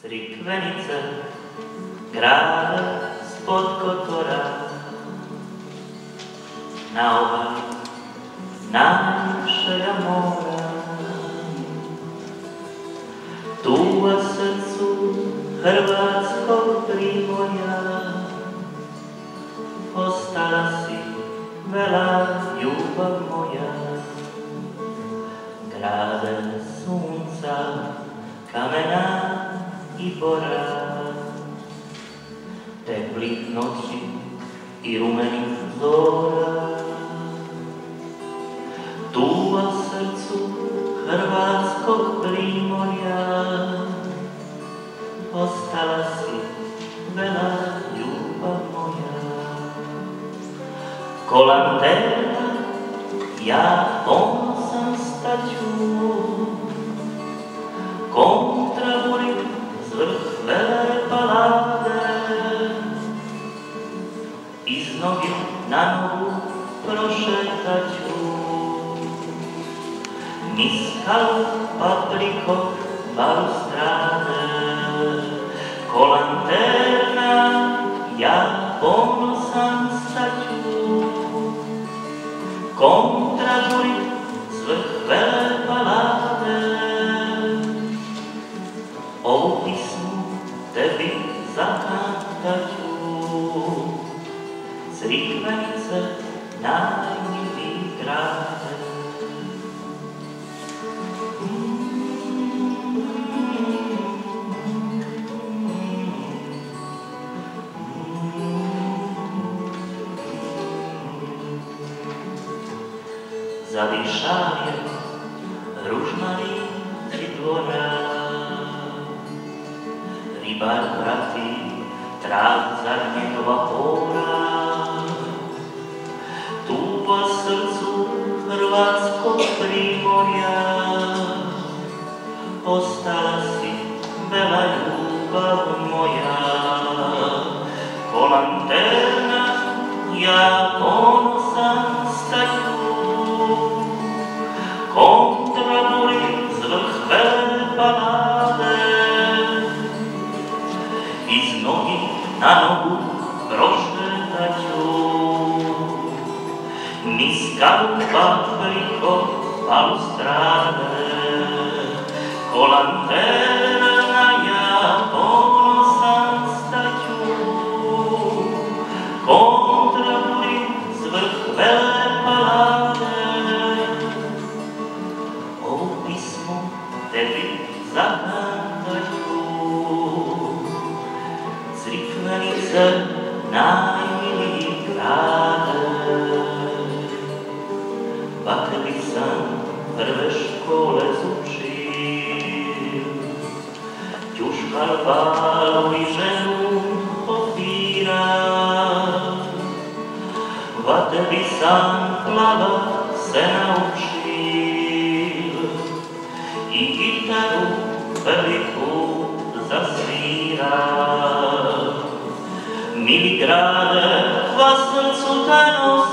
Crikvenice grada spod Kotora, na obali našega mora. Tu u srcu hrvatskog primorja ostala si, vela ljubav moja. Grade sunca, kamena i bora, teplih noći i rumenih zora. Tu u srcu hrvatskog primorja ostala si, vela ljubav moja. Ko lanterna ja ponosan staću, kontra buri zvrh vele palade, iz noge na nogu prošetaću, niz skalu pa priko balustrade. Ko lanterna ja ponosan staću, kontra buri zvrh vele palade. Ovu pismu tebi zakantaću, Crikvenice najmiliji grade. Zadišavje ružmari i dvora, ribar prati trav zadnjeg vapora. Tu po srcu hrvatskog primorja ostala si, vela ljubav moja. Ko lanterna ja ponosan staću, kontra buri zvrh vele palade, iz nogi na nogu prošetaću, niz skalu pa priko balustrade. Ko lanterna ja ponosan staću, kontra buri zvrh vele palade. Ovu pismu tebi zakantaću, Crikvenice najmiliji grade. Pa tebi sam prve škole zučil, ćuškal balu i ženu opira. Va tebi sam plava se naučil, i gitaru prvi put zasvira. Mili grade, va srcu tajno